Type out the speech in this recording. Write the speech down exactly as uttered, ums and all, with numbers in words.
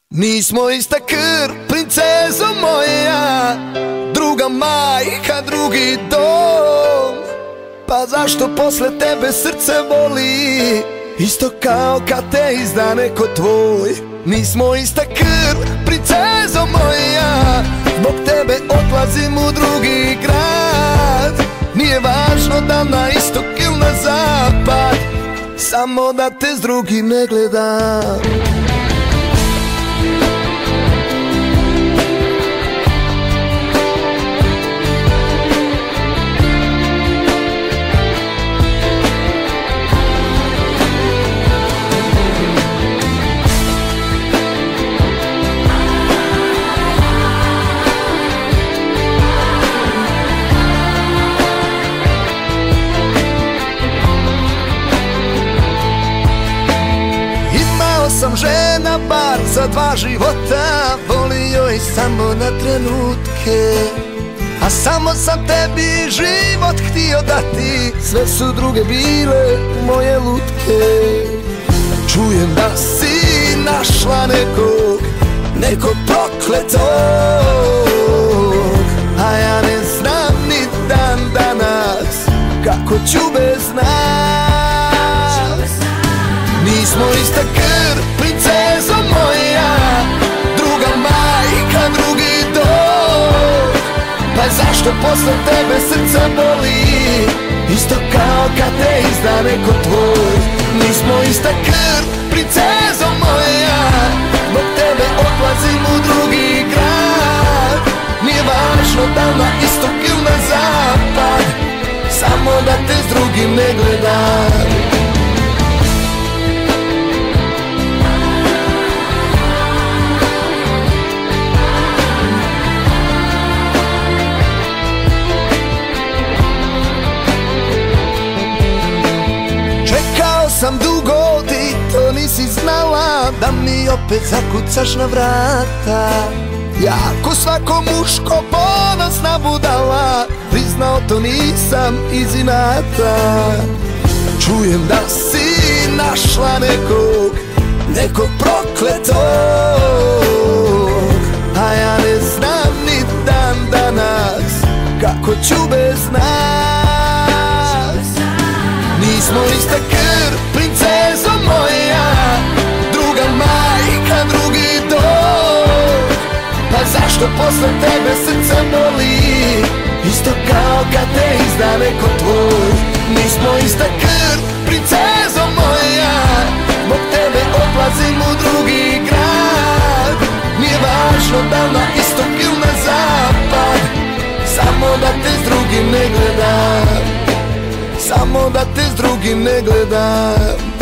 Nismo ista krv, princezo moja, druga majka, drugi dom. Pa zašto posle tebe srce boli, isto kao kad te izda neko tvoj. Nismo ista krv, princezo moja, zbog tebe odlazim u drugi grad. Nije važno da na istok ili na zapad, samo da te s drugim ne gledam. Sam žena bar za dva života, volio i samo na trenutke, a samo sam tebi život htio dati, sve su druge bile moje lutke. Čujem da si našla nekog, nekog prokletog, a ja ne znam ni dan danas kako ću bez nas. Nismo ista krv, princezo moja, druga majka, drugi dom. Pa zašto posle tebe srce boli, isto kao kad te izda neko tvoj. Nismo ista krv, princezo moja, zbog tebe odlazim u drugi grad. Nije važno da na istok ili na zapad, samo da te s drugim ne gledam. Sam dugo, ti to nisi znala, da mi opet zakucaš na vrata. Ja ko svako muško ponosna budala, priznao to nisam iz inata. Čujem da si našla nekog, nekog prokletog, a ja ne znam ni dan danas kako ću bez nas. Nismo ista krv, princezo moja, druga majka, drugi dom. Pa zašto posle tebe srce boli, isto kao kad te izda neko tvoj. Nismo ista krv, princezo moja, zbog tebe odlazim u drugi grad. Nije važno da na istok ili na zapad, samo da te s drugim ne gledam, samo da te s drugim ne gledam.